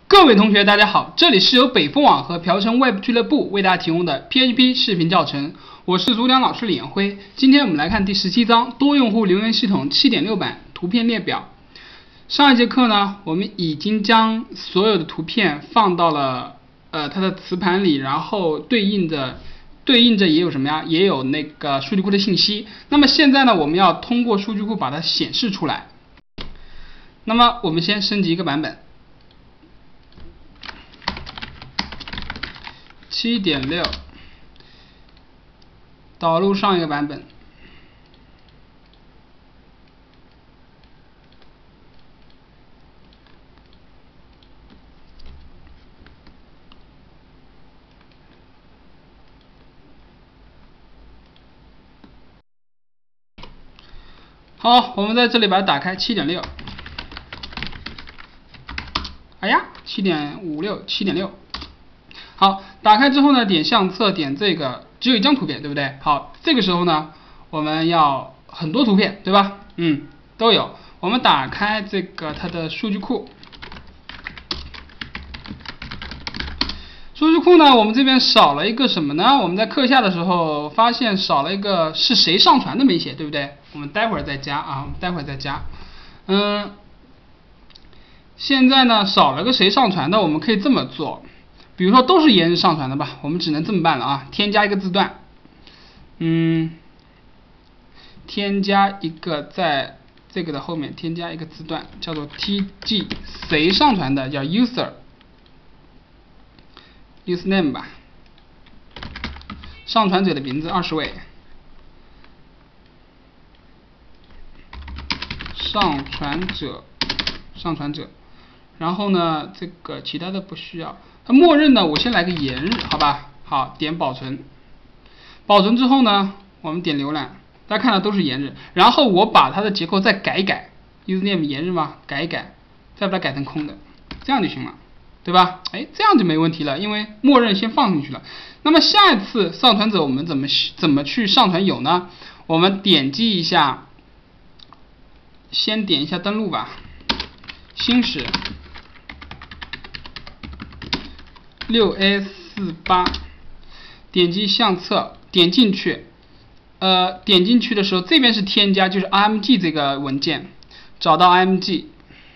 各位同学，大家好，这里是由北风网和朴成 Web 俱乐部为大家提供的 PHP 视频教程，我是主讲老师李彦辉。今天我们来看第17章多用户留言系统 7.6 版图片列表。上一节课呢，我们已经将所有的图片放到了它的磁盘里，然后对应着也有什么呀？也有那个数据库的信息。那么现在呢，我们要通过数据库把它显示出来。那么我们先升级一个版本。7.6 导入上一个版本，好，我们在这里把它打开 7.6， 哎呀 7.56 7.6， 好，打开之后呢，点相册，点这个，只有一张图片，对不对？好，这个时候呢，我们要很多图片，对吧？都有。我们打开这个它的数据库，数据库呢，我们这边少了一个什么呢？我们在课下的时候发现少了一个是谁上传的没写，对不对？我们待会儿再加啊，待会儿再加。现在呢少了个谁上传的，我们可以这么做。比如说都是延日上传的吧，我们只能这么办了啊，添加一个字段，添加一个在这个的后面添加一个字段，叫做 tg 谁上传的，叫 username 吧，上传者的名字20位，上传者，然后呢这个其他的不需要。它默认呢，我先来个延日，好吧？好，点保存。保存之后呢，我们点浏览，大家看到都是延日。然后我把它的结构再改一改 ，username 延日嘛，改一改，再把它改成空的，这样就行了，对吧？哎，这样就没问题了，因为默认先放进去了。那么下一次上传者我们怎么去上传有呢？我们点击一下，先点一下登录吧，新使。6A48， 点击相册，点进去，点进去的时候，这边是添加，就是 img 这个文件，找到 img，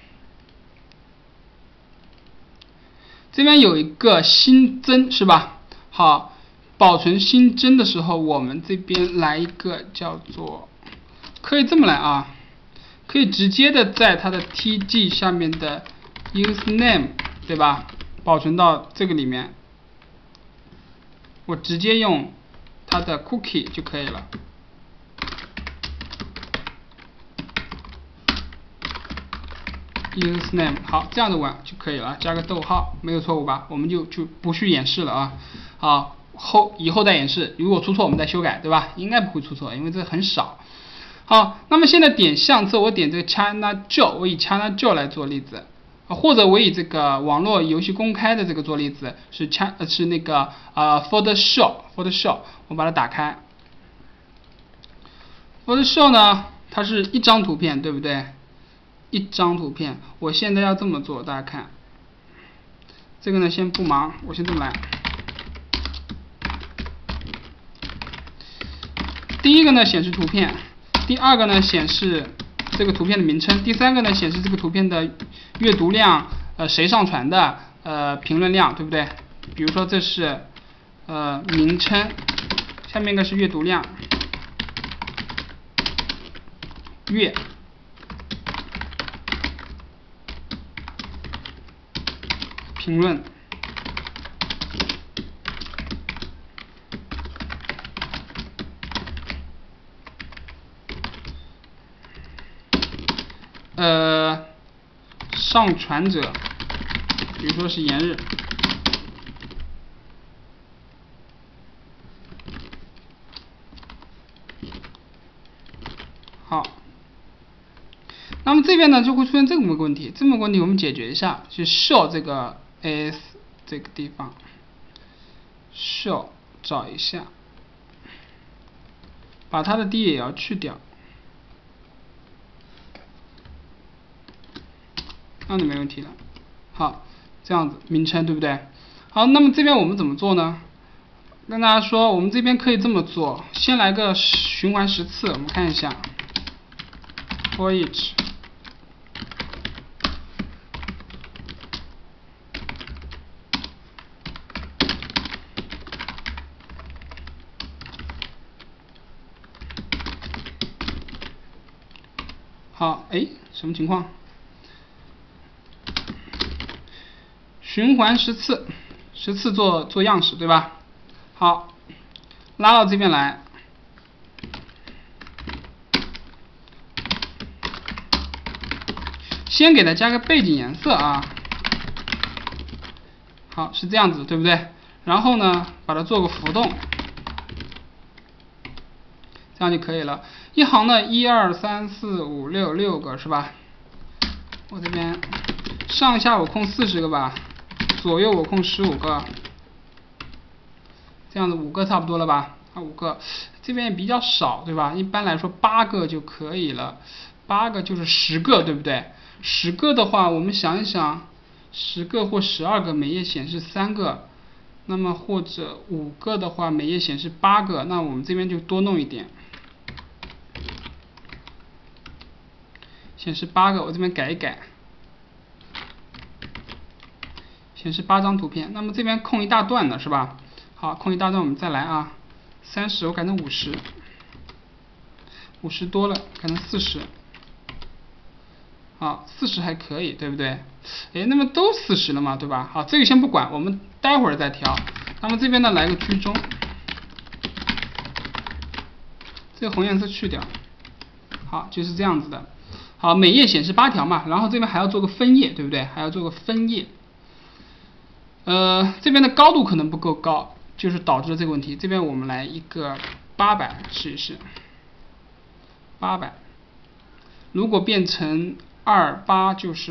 这边有一个新增是吧？好，保存新增的时候，我们这边来一个叫做，可以这么来啊，可以直接的在它的 tg 下面的 username， 对吧？保存到这个里面，我直接用它的 cookie 就可以了。username 好，这样的玩就可以了，加个逗号，没有错误吧？我们就不去演示了啊。好，以后再演示，如果出错我们再修改，对吧？应该不会出错，因为这很少。好，那么现在点相册，我点这个 ChinaJoe， 我以 ChinaJoe 来做例子。或者我以这个网络游戏公开的这个做例子，是那个Photoshop， 我把它打开。Photoshop 呢，它是一张图片，对不对？一张图片，我现在要这么做，大家看，这个呢先不忙，我先这么来。第一个呢显示图片，第二个呢显示这个图片的名称，第三个呢显示这个图片的阅读量，谁上传的，评论量，对不对？比如说这是名称，下面一个是阅读量，阅，评论，上传者，比如说是延日，好，那么这边呢就会出现这么个问题，这么个问题我们解决一下，去 show 这个 as 这个地方 ，show 找一下，把它的 d 也要去掉。那就没问题了。好， 这样子名称，对不对？好，那么这边我们怎么做呢？跟大家说，我们这边可以这么做，先来个循环10次，我们看一下 for each。好，哎，什么情况？循环10次，10次做样式，对吧？好，拉到这边来，先给它加个背景颜色啊。好，是这样子，对不对？然后呢，把它做个浮动，这样就可以了。一行呢，1、2、3、4、5、6个是吧？我这边上下我空40个吧，左右我空15个。这样子5个差不多了吧？啊，5个，这边也比较少，对吧？一般来说8个就可以了，8个就是10个，对不对？10个的话，我们想一想，10个或12个，每页显示3个，那么或者5个的话，每页显示8个，那我们这边就多弄一点，显示8个，我这边改一改，显示8张图片，那么这边空一大段的是吧？好，空一大段我们再来啊，30我改成50多了，改成40。好，40还可以，对不对？哎，那么都40了嘛，对吧？好，这个先不管，我们待会儿再调。那么这边呢，来个居中，这个红颜色去掉。好，就是这样子的。好，每页显示8条嘛，然后这边还要做个分页，对不对？还要做个分页。这边的高度可能不够高，就是导致了这个问题。这边我们来一个800试一试，800。如果变成28就是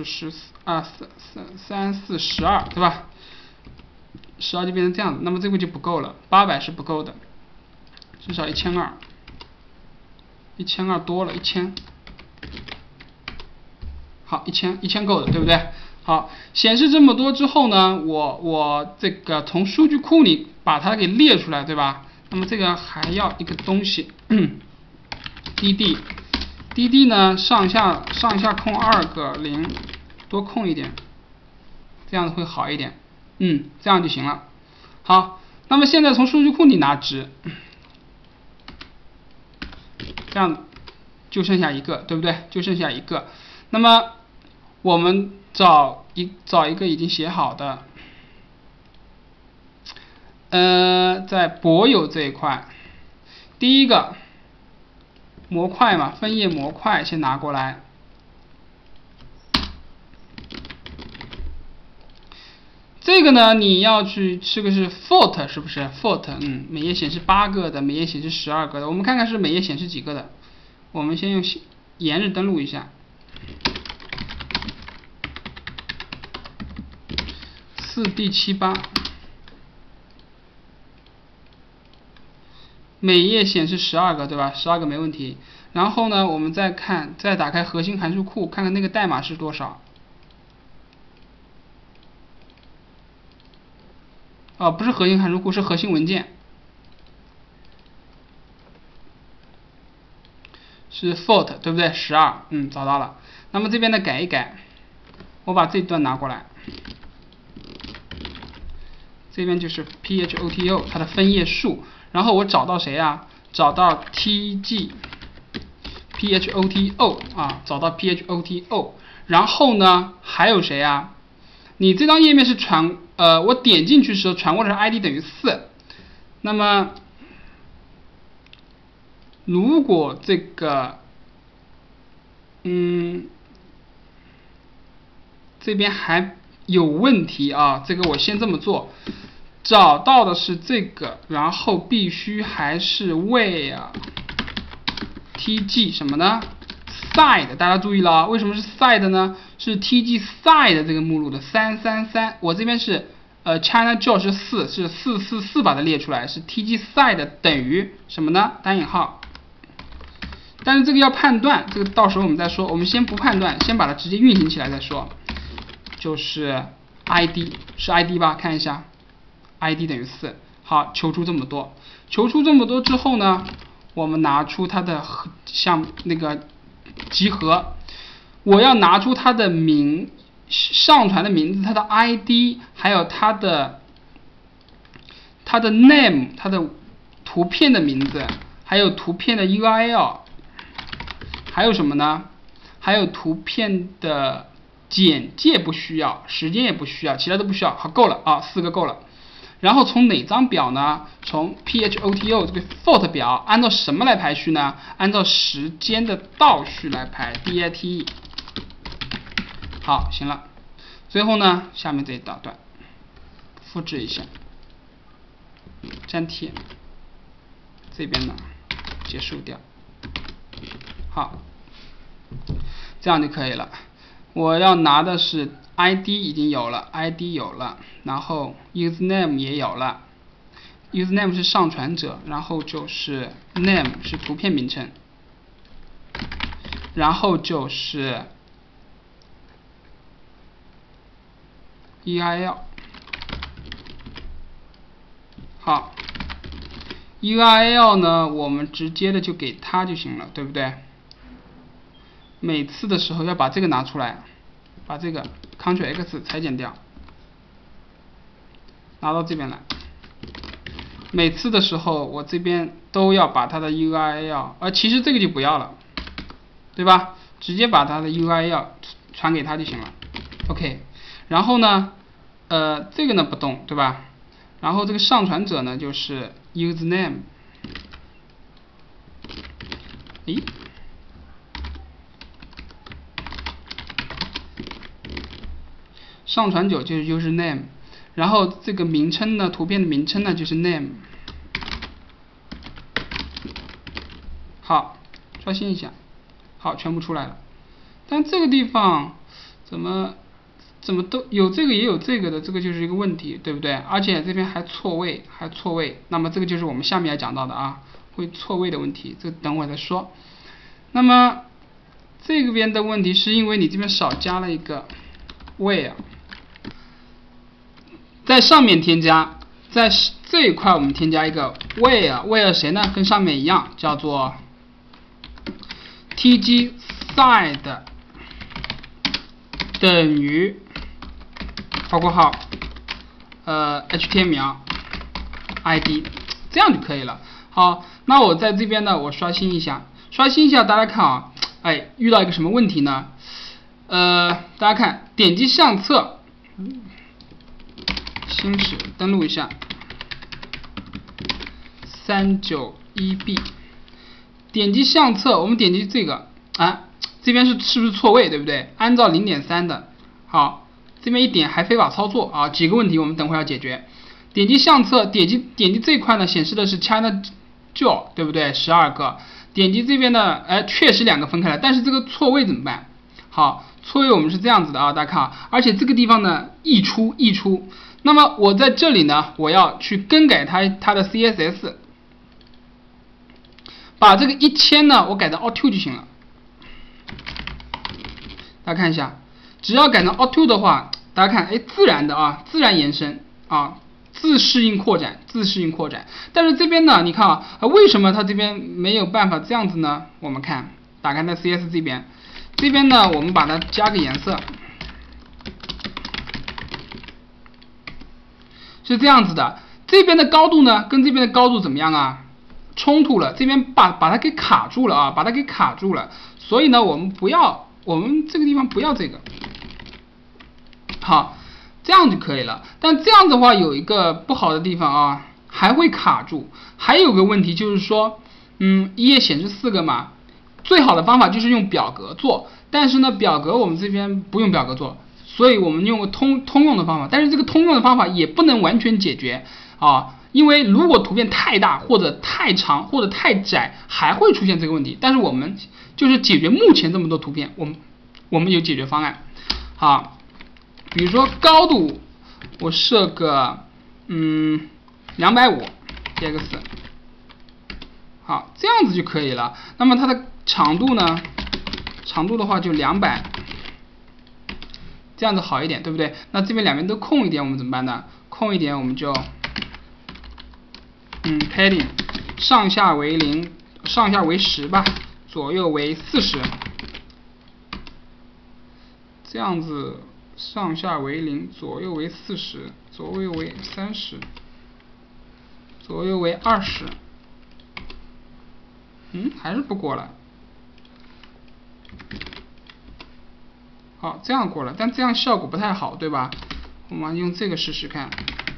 14、3、4、12，对吧？12就变成这样子，那么这个就不够了，800是不够的，至少1200多了，1000。好，1000够的，对不对？好，显示这么多之后呢，我这个从数据库里把它给列出来，对吧？那么这个还要一个东西，dd 呢上下空2个0，多空一点，这样子会好一点。这样就行了。好，那么现在从数据库里拿值，这样就剩下一个，对不对？就剩下一个。那么我们找一个已经写好的，在博有这一块，第一个模块嘛，分页模块先拿过来。这个呢，你要去这个是 Fort 是不是 ？Fort， 每页显示8个的，每页显示12个的。我们看看是每页显示几个的。我们先用延日登录一下。4D78，每页显示12个，对吧？12个没问题。然后呢，我们再打开核心函数库，看看那个代码是多少。不是核心函数库，是核心文件，是 Fort， 对不对？12，找到了。那么这边呢，改一改，我把这段拿过来。这边就是 photo 它的分页数，然后我找到谁啊？找到 tg photo 啊，找到 photo， 然后呢还有谁啊？你这张页面是我点进去的时候传过来的 ID 等于4，那么如果这个这边还有问题啊，这个我先这么做。找到的是这个，然后必须还是 where tg 什么呢 side， 大家注意了，为什么是 side 呢？是 tg side 这个目录的333，我这边是China George 是4，是444把它列出来，是 tg side 等于什么呢？单引号。但是这个要判断，这个到时候我们再说，我们先不判断，先把它直接运行起来再说。就是 ，id 是 id 吧？看一下 ，id 等于4。好，求出这么多，求出这么多之后呢，我们拿出它的像那个集合，我要拿出它的上传的名字，它的 id， 还有它的 name， 它的图片的名字，还有图片的 URL， 还有什么呢？还有图片的简介不需要，时间也不需要，其他都不需要。好，够了啊，4个够了。然后从哪张表呢？从 PHOTO 这个 FOT 表，按照什么来排序呢？按照时间的倒序来排 DATE。好，行了。最后呢，下面这一大段复制一下，粘贴，这边呢结束掉。好，这样就可以了。我要拿的是 ID 已经有了 ，ID 有了，然后 username 也有了 ，username 是上传者，然后就是 name 是图片名称，然后就是 URL。好 ，URL 呢，我们直接的就给它就行了，对不对？每次的时候要把这个拿出来，把这个 Ctrl+X 裁剪掉，拿到这边来。每次的时候我这边都要把它的 URL， 其实这个就不要了，对吧？直接把它的 URL 传给它就行了。OK， 然后呢，这个呢不动，对吧？然后这个上传者呢就是 username， 诶。上传者就是 username， 然后这个名称呢，图片的名称呢就是 name。好，刷新一下，好，全部出来了。但这个地方怎么都有这个也有这个的，这个就是一个问题，对不对？而且这边还错位，那么这个就是我们下面要讲到的啊，会错位的问题，这个等会再说。那么这边的问题是因为你这边少加了一个 where。在上面添加，在这一块我们添加一个 where 谁呢？跟上面一样，叫做 tgside 等于括号html id， 这样就可以了。好，那我在这边呢，我刷新一下，大家看啊，哎，遇到一个什么问题呢？大家看，点击相册。新史登录一下 391B， 点击相册，我们点击这个啊，这边是不是错位，对不对？按照 0.3 的，好，这边一点还非法操作啊，几个问题我们等会要解决。点击相册，点击这块呢，显示的是 China Joe， 对不对？12个。点击这边呢，确实2个分开了，但是这个错位怎么办？好，错位我们是这样子的啊，大家看啊，而且这个地方呢溢出。那么我在这里呢，我要去更改它的 CSS， 把这个1000呢，我改成 Auto 就行了。大家看一下，只要改成 Auto 的话，大家看，哎，自然的啊，自然延伸啊，自适应扩展。但是这边呢，你看啊，为什么它这边没有办法这样子呢？我们看，打开在 CS 这边呢，我们把它加个颜色。是这样子的，这边的高度呢，跟这边的高度怎么样啊？冲突了，这边把它给卡住了啊，所以呢，我们这个地方不要这个，好，这样就可以了。但这样的话有一个不好的地方啊，还会卡住。还有个问题就是说，一页显示4个嘛，最好的方法就是用表格做，但是呢，表格我们这边不用表格做。所以我们用个通用的方法，但是这个通用的方法也不能完全解决啊，因为如果图片太大或者太长或者太窄，还会出现这个问题。但是我们就是解决目前这么多图片，我们有解决方案。好，比如说高度，我设个250 px， 好，这样子就可以了。那么它的长度呢？长度的话就200。 这样子好一点，对不对？那这边两边都空一点，我们怎么办呢？空一点我们就padding 上下为0，上下为10吧，左右为40，这样子上下为0，左右为40，左右为30，左右为20。还是不过来。好，这样过了，但这样效果不太好，对吧？我们用这个试试看。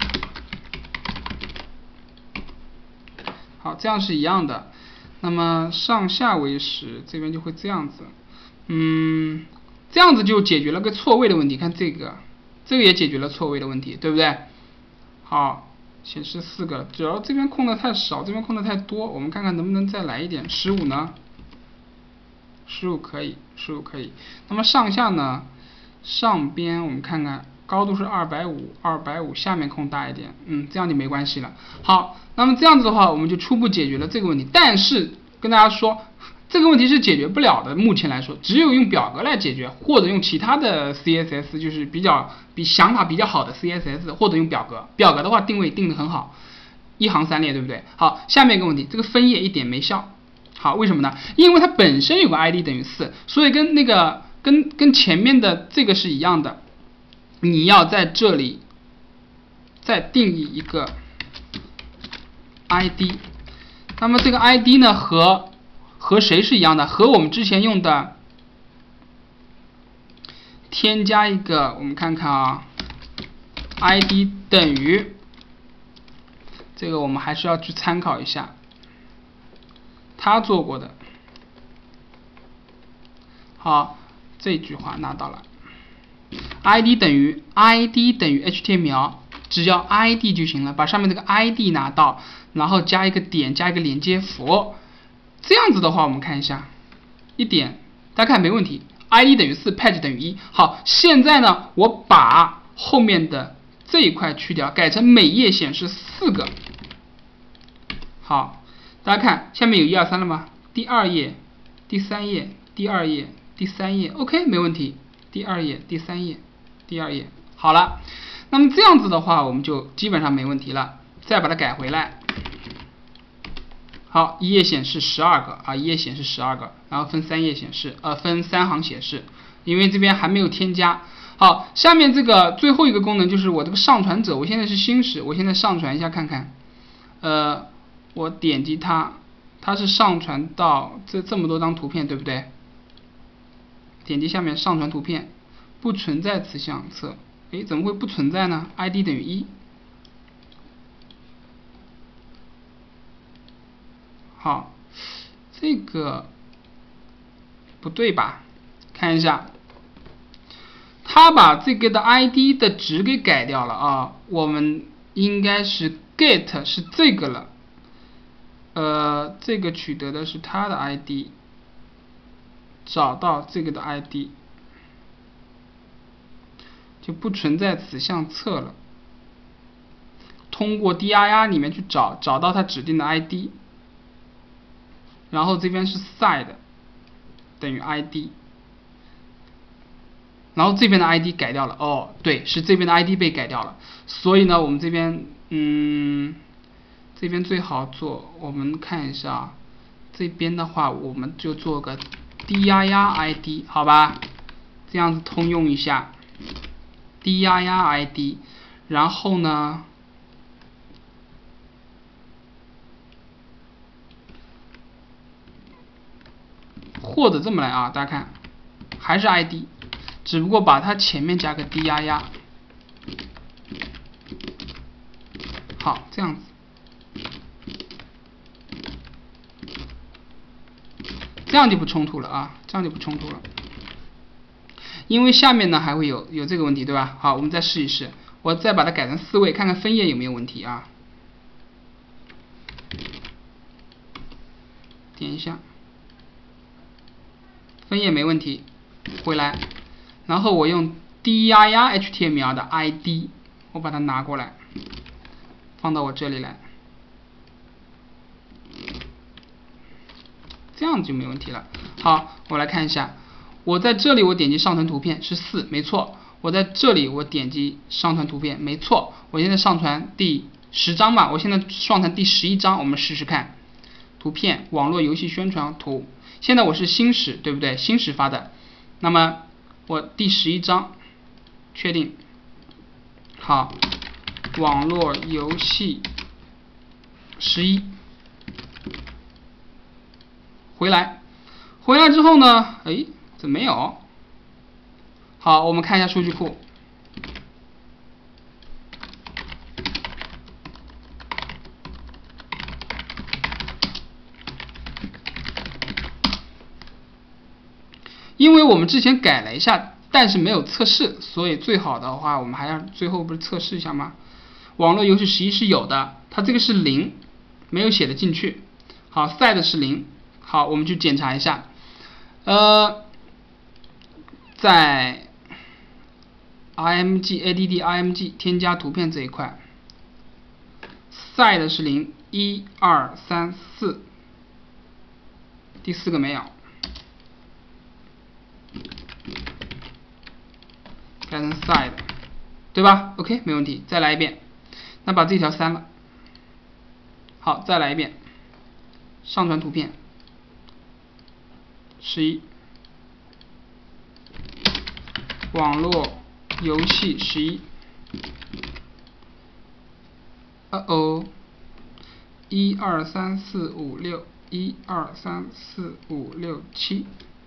好，这样是一样的。那么上下为10，这边就会这样子。这样子就解决了个错位的问题。看这个也解决了错位的问题，对不对？好，显示4个，只要这边空的太少，这边空的太多，我们看看能不能再来一点。15呢？15可以，15可以。那么上下呢？上边我们看看，高度是250，下面空大一点，这样就没关系了。好，那么这样子的话，我们就初步解决了这个问题。但是跟大家说，这个问题是解决不了的，目前来说，只有用表格来解决，或者用其他的 CSS， 就是比想法比较好的 CSS， 或者用表格。表格的话定位定得很好，1行3列，对不对？好，下面一个问题，这个分页一点没效。好，为什么呢？因为它本身有个 ID 等于4，所以跟那个跟前面的这个是一样的。你要在这里再定义一个 ID， 那么这个 ID 呢和谁是一样的？和我们之前用的添加一个，我们看看啊 ，ID 等于这个我们还是要去参考一下。他做过的，好，这句话拿到了。ID 等于 HTML， 只要 ID 就行了，把上面这个 ID 拿到，然后加一个点，加一个连接符，这样子的话，我们看一下，一点，大家看没问题。ID 等于4 ，page 等于1。好，现在呢，我把后面的这一块去掉，改成每页显示4个。好。大家看，下面有1、2、3了吗？第2页、第3页、第2页、第3页 ，OK， 没问题。第2页、第3页、第2页，好了。那么这样子的话，我们就基本上没问题了。再把它改回来。好，一页显示12个啊，一页显示12个，然后分3页显示，分3行显示，因为这边还没有添加。好，下面这个最后一个功能就是我这个上传者，我现在是新使，我现在上传一下看看，我点击它，它是上传到这么多张图片，对不对？点击下面上传图片，不存在此相册。怎么会不存在呢 ？ID 等于1。好，这个不对吧？看一下，它把这个的 ID 的值给改掉了啊。我们应该是 get 是这个了。这个取得的是它的 ID， 找到这个的 ID， 就不存在此相册了。通过 dir 里面去找到它指定的 ID， 然后这边是 side 等于 ID， 然后这边的 ID 改掉了。哦，对，是这边的 ID 被改掉了。所以呢，我们这边这边最好做，我们看一下，这边的话我们就做个 dir ID， 好吧？这样子通用一下 dir ID， 然后呢，或者这么来啊，大家看，还是 ID， 只不过把它前面加个 dir， 好，这样子。这样就不冲突了啊，这样就不冲突了，因为下面呢还会有这个问题，对吧？好，我们再试一试，我再把它改成4位，看看分页有没有问题啊。点一下，分页没问题，回来，然后我用 dir HTML 的 ID， 我把它拿过来，放到我这里来。这样就没问题了。好，我来看一下，我在这里我点击上传图片是4，没错。 我在这里我点击上传图片，没错，我现在上传第10张嘛，我现在上传第11张，我们试试看。图片网络游戏宣传图，现在我是新始，对不对？新始发的，那么我第11张确定，好，网络游戏11，回来之后呢，哎，怎么没有？好，我们看一下数据库。因为我们之前改了一下，但是没有测试，所以最好的话，我们还要最后不是测试一下吗？网络游戏11是有的，它这个是0，没有写的进去。好 ，side 是0，好，我们去检查一下。在 img add img 添加图片这一块 ，side 是0， 1、2、3、4，第4个没有。改成 side， 对吧 ？OK， 没问题。再来一遍，那把这条删了。好，再来一遍，上传图片11，网络游戏11。1、2、3、4、5、6， 1、2、3、4、5、6、7。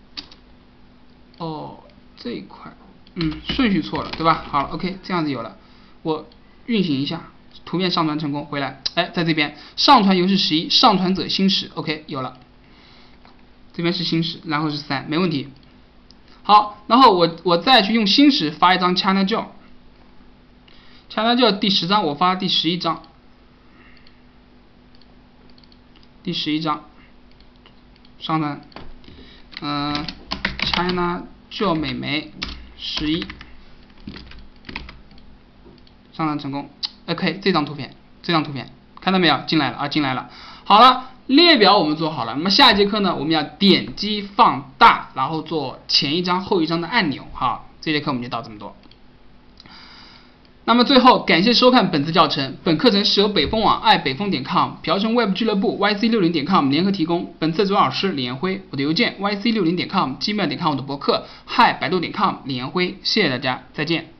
哦，这一块。顺序错了，对吧？好了 ，OK， 这样子有了，我运行一下，图片上传成功，回来，哎，在这边上传游戏11，上传者新始 ，OK， 有了，这边是新始，然后是3，没问题。好，然后我再去用新始发一张 ChinaJoy 第10张，我发第11张，上传，ChinaJoy 美眉11，上传成功。OK， 这张图片看到没有？进来了。好了，列表我们做好了。那么下一节课呢，我们要点击放大，然后做前一张后一张的按钮。好，这节课我们就到这么多。那么最后，感谢收看本次教程。本课程是由北风网、爱北风.com、瓢虫 Web 俱乐部、YC60.com 联合提供。本次主讲老师李彦辉，我的邮件 YC60.com、gmail.com 我的博客 hi 百度.com 李彦辉。谢谢大家，再见。